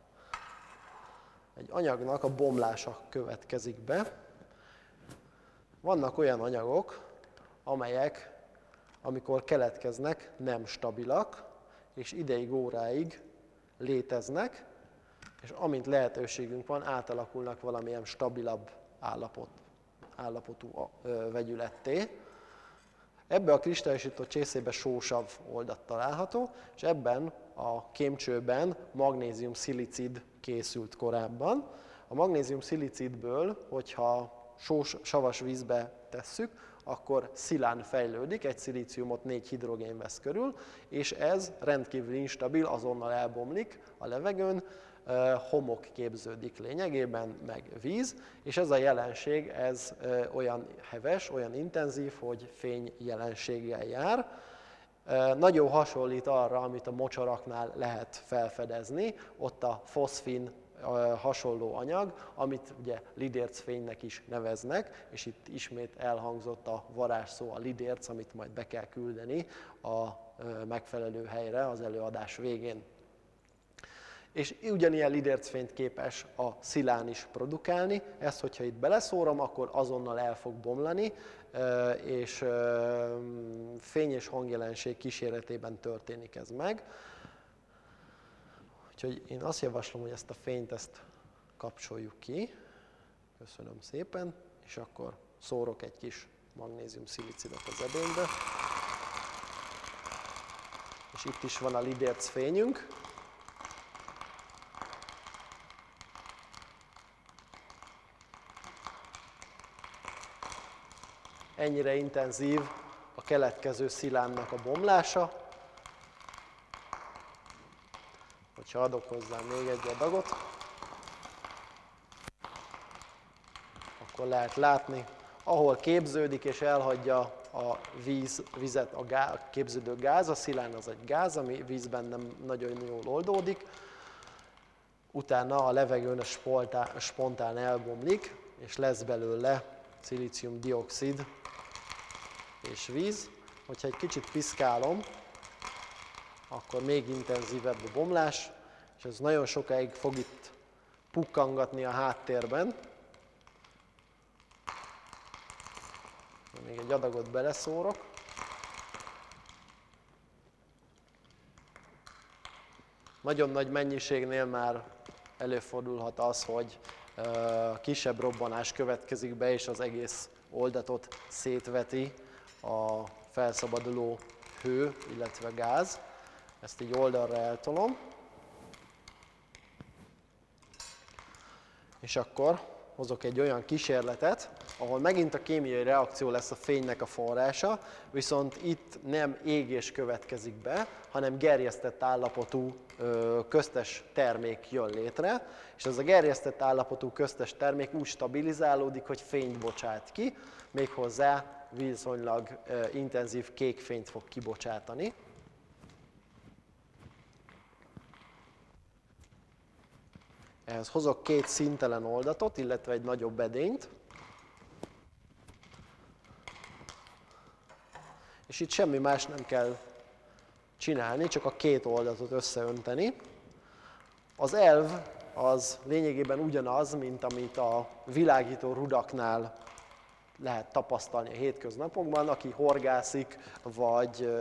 egy anyagnak a bomlása következik be. Vannak olyan anyagok, amelyek, amikor keletkeznek, nem stabilak, és ideig, óráig léteznek, és amint lehetőségünk van, átalakulnak valamilyen stabilabb állapot, állapotú vegyületté. Ebbe a kristályosított csészébe sósav oldat található, és ebben a kémcsőben magnézium-szilicid készült korábban. A magnézium-szilicidből, hogyha sós, savas vízbe tesszük, akkor szilán fejlődik, egy szilíciumot négy hidrogén vesz körül, és ez rendkívül instabil, azonnal elbomlik a levegőn, homok képződik lényegében, meg víz, és ez a jelenség ez olyan heves, olyan intenzív, hogy fény jelenséggel jár. Nagyon hasonlít arra, amit a mocsaraknál lehet felfedezni, ott a foszfin hasonló anyag, amit ugye lidércfénynek is neveznek, és itt ismét elhangzott a varázsszó, a lidérc, amit majd be kell küldeni a megfelelő helyre az előadás végén. És ugyanilyen lidércfényt képes a szilán is produkálni, ezt, hogyha itt beleszórom, akkor azonnal el fog bomlani, és fény- és hangjelenség kíséretében történik ez meg. Úgyhogy én azt javaslom, hogy ezt a fényt ezt kapcsoljuk ki. Köszönöm szépen, és akkor szórok egy kis magnézium-szilicidot az edénybe. És itt is van a lidérc fényünk. Ennyire intenzív a keletkező szilánnak a bomlása. Hogyha adok hozzá még egy adagot, akkor lehet látni, ahol képződik és elhagyja a víz, vizet a, gáz, a képződő gáz, a szilán az egy gáz, ami vízben nem nagyon jól oldódik, utána a levegőn a spontán, spontán elbomlik, és lesz belőle szilícium-dioxid és víz. Hogyha egy kicsit piszkálom, akkor még intenzívebb a bomlás, és ez nagyon sokáig fog itt pukkangatni a háttérben. Még egy adagot beleszórok. Nagyon nagy mennyiségnél már előfordulhat az, hogy kisebb robbanás következik be, és az egész oldatot szétveti a felszabaduló hő, illetve gáz. Ezt így oldalra eltolom. És akkor hozok egy olyan kísérletet, ahol megint a kémiai reakció lesz a fénynek a forrása, viszont itt nem égés következik be, hanem gerjesztett állapotú köztes termék jön létre, és ez a gerjesztett állapotú köztes termék úgy stabilizálódik, hogy fényt bocsát ki, méghozzá viszonylag intenzív kék fényt fog kibocsátani. Ehhez hozok két színtelen oldatot, illetve egy nagyobb edényt. És itt semmi más nem kell csinálni, csak a két oldatot összeönteni. Az elv az lényegében ugyanaz, mint amit a világító rudaknál lehet tapasztalni a hétköznapokban, aki horgászik, vagy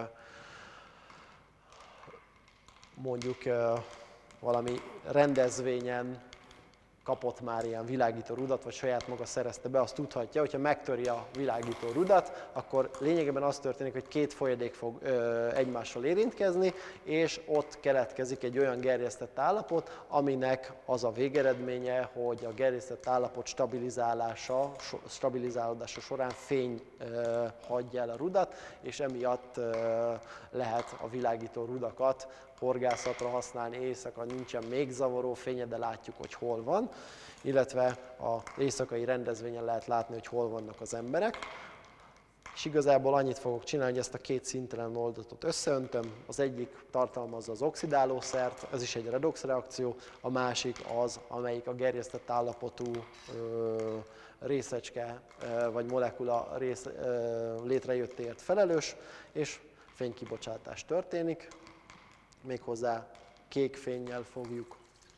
mondjuk valami rendezvényen kapott már ilyen világító rudat, vagy saját maga szerezte be, azt tudhatja, hogyha megtöri a világító rudat, akkor lényegében az történik, hogy két folyadék fog ö, egymással érintkezni, és ott keletkezik egy olyan gerjesztett állapot, aminek az a végeredménye, hogy a gerjesztett állapot stabilizálása, so, stabilizálódása során fény ö, hagyja el a rudat, és emiatt ö, lehet a világító rudakat horgászatra használni éjszaka, nincsen még zavaró fénye, de látjuk, hogy hol van, illetve az éjszakai rendezvényen lehet látni, hogy hol vannak az emberek. És igazából annyit fogok csinálni, hogy ezt a két színtelen oldatot összeöntöm. Az egyik tartalmazza az oxidálószert, ez is egy redox reakció, a másik az, amelyik a gerjesztett állapotú ö, részecske ö, vagy molekula rész, ö, létrejöttéért felelős, és fénykibocsátás történik. Méghozzá kék fénnyel fogjuk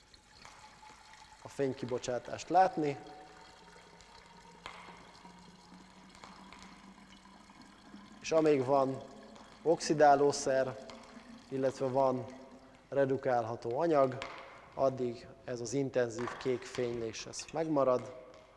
a fénykibocsátást látni. És amíg van oxidálószer, illetve van redukálható anyag, addig ez az intenzív kék fénylés ez megmarad.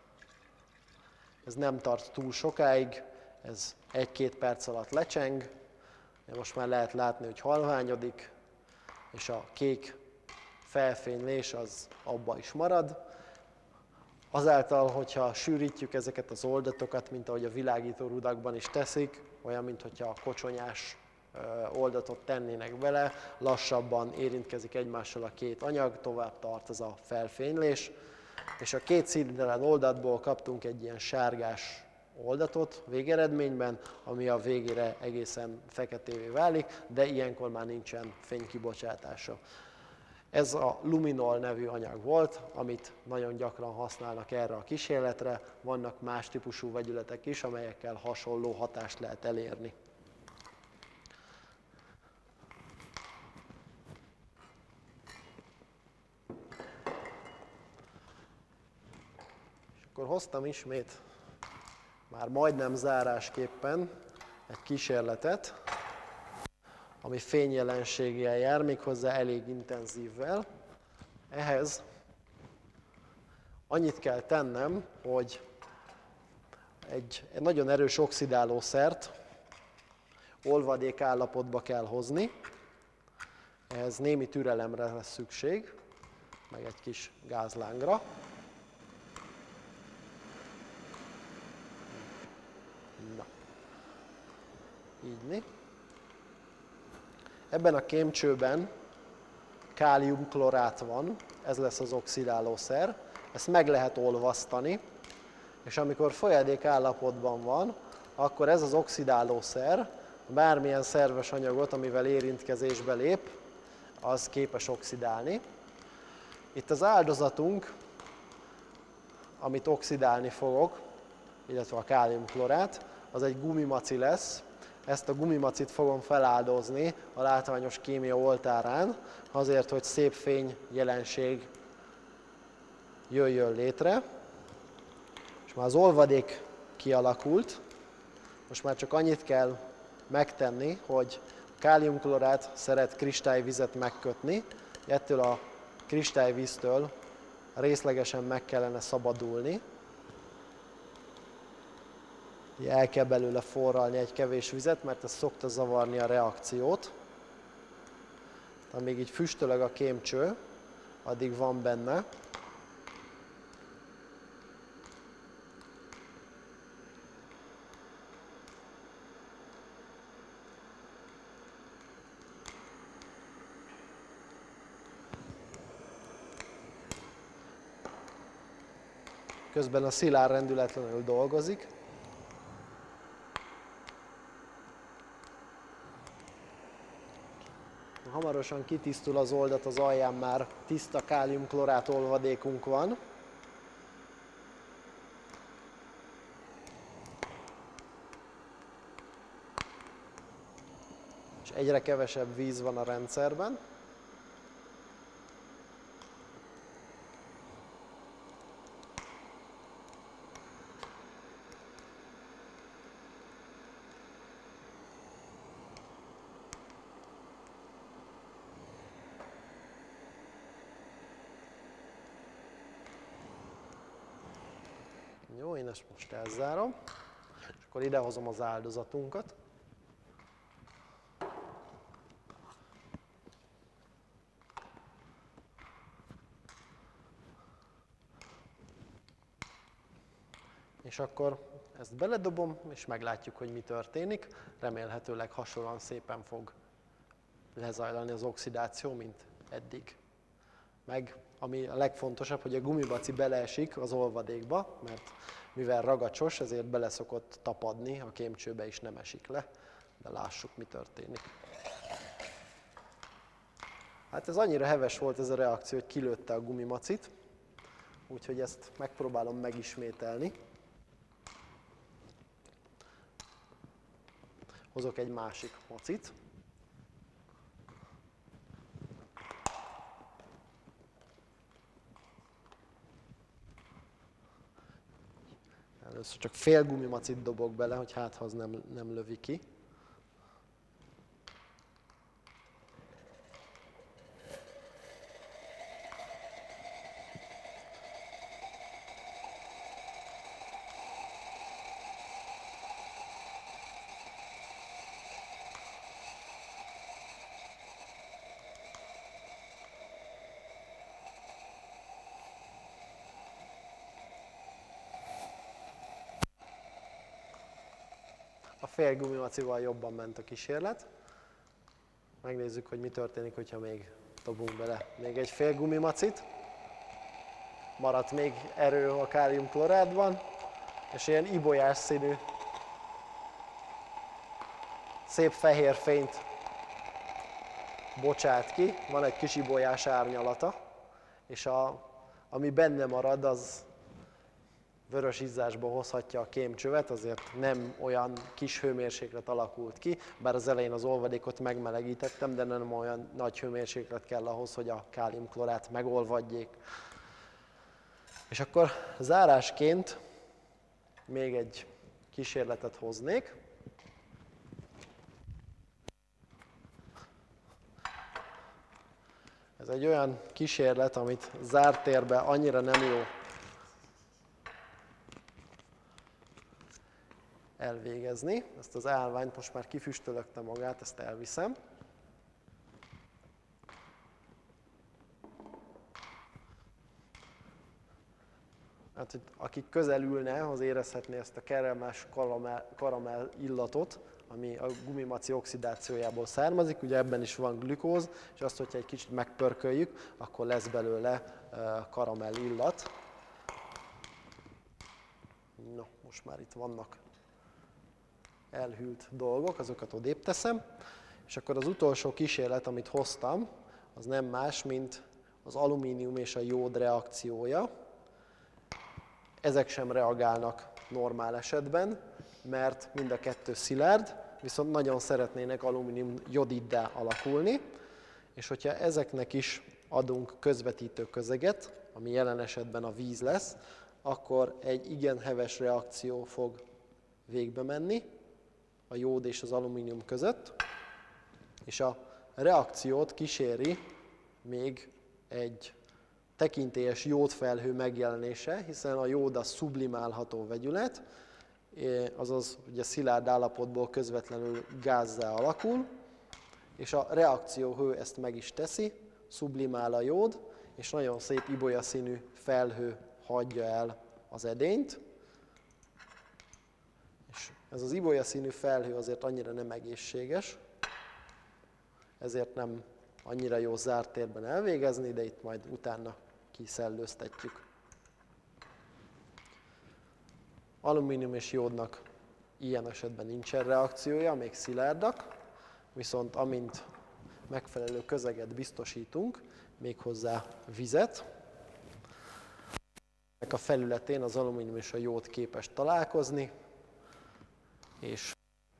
Ez nem tart túl sokáig, ez egy-két perc alatt lecseng. Most már lehet látni, hogy halványodik, és a kék felfénylés az abba is marad. Azáltal, hogyha sűrítjük ezeket az oldatokat, mint ahogy a világító rudakban is teszik, olyan, mintha a kocsonyás oldatot tennének bele, lassabban érintkezik egymással a két anyag, tovább tart ez a felfénylés, és a két színtelen oldatból kaptunk egy ilyen sárgás oldatot végeredményben, ami a végére egészen feketévé válik, de ilyenkor már nincsen fénykibocsátása. Ez a luminol nevű anyag volt, amit nagyon gyakran használnak erre a kísérletre. Vannak más típusú vegyületek is, amelyekkel hasonló hatást lehet elérni. És akkor hoztam ismét, már majdnem zárásképpen egy kísérletet, ami fényjelenséggel jár, méghozzá elég intenzívvel. Ehhez annyit kell tennem, hogy egy, egy nagyon erős oxidálószert olvadék állapotba kell hozni. Ehhez némi türelemre lesz szükség, meg egy kis gázlángra. Na. Így. Ebben a kémcsőben káliumklorát van, ez lesz az oxidálószer, ezt meg lehet olvasztani, és amikor folyadék állapotban van, akkor ez az oxidálószer bármilyen szerves anyagot, amivel érintkezésbe lép, az képes oxidálni. Itt az áldozatunk, amit oxidálni fogok, illetve a káliumklorát, az egy gumimaci lesz. Ezt a gumimacit fogom feláldozni a látványos kémia oltárán, azért, hogy szép fény jelenség jöjjön létre. És már az olvadék kialakult, most már csak annyit kell megtenni, hogy a káliumklorát szeret kristályvizet megkötni, ettől a kristályvíztől részlegesen meg kellene szabadulni. El kell belőle forralni egy kevés vizet, mert ez szokta zavarni a reakciót. Amíg így füstölög a kémcső, addig van benne. Közben a szilár rendületlenül dolgozik. Hamarosan kitisztul az oldat, az alján már tiszta káliumklorát olvadékunk van. És egyre kevesebb víz van a rendszerben. Jó, én ezt most elzárom, és akkor idehozom az áldozatunkat. És akkor ezt beledobom, és meglátjuk, hogy mi történik. Remélhetőleg hasonlóan szépen fog lezajlani az oxidáció, mint eddig. Meg ami a legfontosabb, hogy a gumibaci beleesik az olvadékba, mert mivel ragacsos, ezért bele szokott tapadni, a kémcsőbe is nem esik le, de lássuk, mi történik. Hát ez annyira heves volt ez a reakció, hogy kilőtte a gumimacit, úgyhogy ezt megpróbálom megismételni. Hozok egy másik macit. Először csak fél gumimacit dobok bele, hogy hát ha az nem, nem lövi ki. A fél gumimacival jobban ment a kísérlet. Megnézzük, hogy mi történik, hogyha még dobunk bele még egy fél gumimacit. Maradt még erő a kálium-klorádban, és ilyen ibolyás színű, szép fehér fényt bocsát ki. Van egy kis ibolyás árnyalata, és a, ami benne marad, az vörös izzásba hozhatja a kémcsövet, azért nem olyan kis hőmérséklet alakult ki, bár az elején az olvadékot megmelegítettem, de nem olyan nagy hőmérséklet kell ahhoz, hogy a káliumklorát megolvadjék. És akkor zárásként még egy kísérletet hoznék. Ez egy olyan kísérlet, amit zárt térben annyira nem jó elvégezni. Ezt az állványt most már kifüstölögte magát, ezt elviszem. Hát, hogy aki közel ülne, az érezhetné ezt a keremes karamell, karamell illatot, ami a gumimaci oxidációjából származik. Ugye ebben is van glükóz, és azt, hogyha egy kicsit megpörköljük, akkor lesz belőle karamell illat. No, most már itt vannak elhűlt dolgok, azokat odébb teszem. És akkor az utolsó kísérlet, amit hoztam, az nem más, mint az alumínium és a jód reakciója. Ezek sem reagálnak normál esetben, mert mind a kettő szilárd, viszont nagyon szeretnének alumínium jodiddá alakulni, és hogyha ezeknek is adunk közvetítő közeget, ami jelen esetben a víz lesz, akkor egy igen heves reakció fog végbe menni a jód és az alumínium között, és a reakciót kíséri még egy tekintélyes jódfelhő megjelenése, hiszen a jód a szublimálható vegyület, azaz ugye szilárd állapotból közvetlenül gázzá alakul, és a reakcióhő ezt meg is teszi, sublimál a jód, és nagyon szép ibolyaszínű felhő hagyja el az edényt. És ez az ibolyaszínű felhő azért annyira nem egészséges, ezért nem annyira jó zárt térben elvégezni, de itt majd utána kiszellőztetjük. Alumínium és jódnak ilyen esetben nincsen reakciója, még szilárdak, viszont amint megfelelő közeget biztosítunk, méghozzá vizet, ennek a felületén az alumínium és a jód képes találkozni, és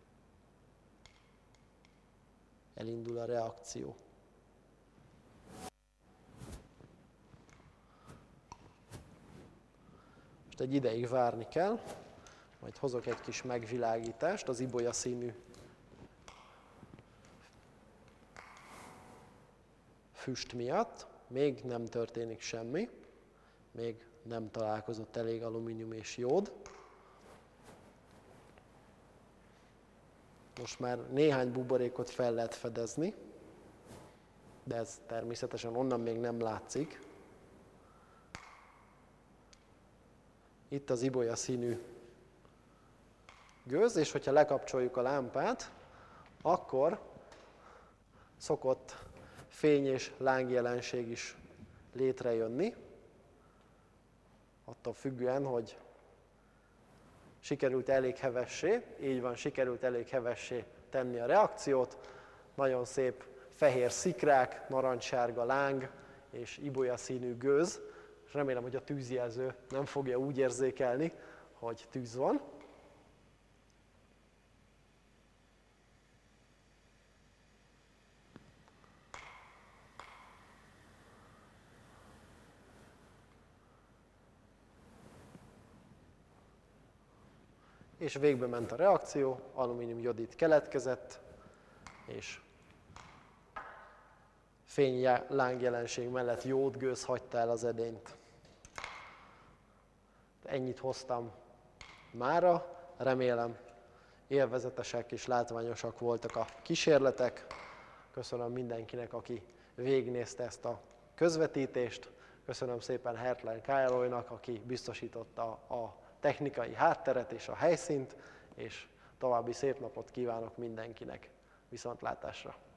elindul a reakció. Most egy ideig várni kell, majd hozok egy kis megvilágítást az ibolyaszínű füst miatt. Még nem történik semmi, még nem találkozott elég alumínium és jód. Most már néhány buborékot fel lehet fedezni, de ez természetesen onnan még nem látszik. Itt az ibolyaszínű gőz, és hogyha lekapcsoljuk a lámpát, akkor szokott fény és lángjelenség is létrejönni, attól függően, hogy sikerült elég hevessé, így van, sikerült elég hevessé tenni a reakciót, nagyon szép fehér szikrák, narancssárga láng és ibolya színű gőz, és remélem, hogy a tűzjelző nem fogja úgy érzékelni, hogy tűz van. És végbe ment a reakció, alumínium-jodid keletkezett, és fénylángjelenség mellett jódgőz hagyta el az edényt. Ennyit hoztam mára, remélem élvezetesek és látványosak voltak a kísérletek. Köszönöm mindenkinek, aki végignézte ezt a közvetítést. Köszönöm szépen Hertlein Károlynak, aki biztosította a technikai hátteret és a helyszínt, és további szép napot kívánok mindenkinek. Viszontlátásra!